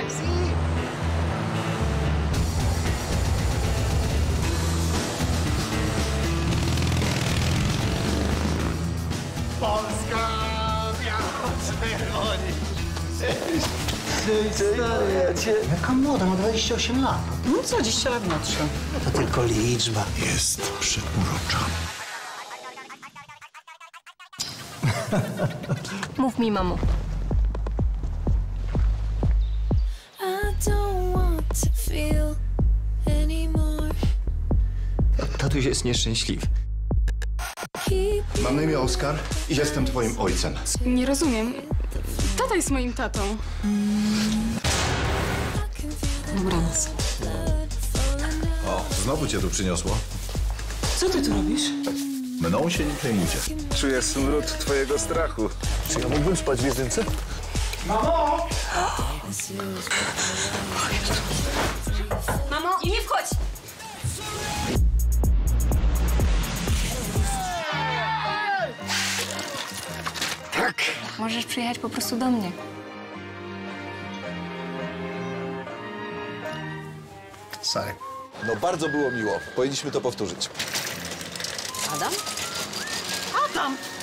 Polska biało-czerwoni. Cześć, stary. Jaka młoda, ma 28 lat. No 20 lat młodsza. To tylko liczba. Jest przeurocza. Mów mi, mamo. Tatuś jest nieszczęśliwy. Mam na imię Oskar i jestem twoim ojcem. Nie rozumiem. Tata jest moim tatą. Dobranoc. O, znowu cię tu przyniosło. Co ty tu robisz? Mną się nie przejmujcie. Czuję smród twojego strachu. Czy ja mógłbym spać w jedynce? Mamo, nie wchodź! Tak! Możesz przyjechać po prostu do mnie. Sorry. No bardzo było miło. Powinniśmy to powtórzyć. Adam? Adam!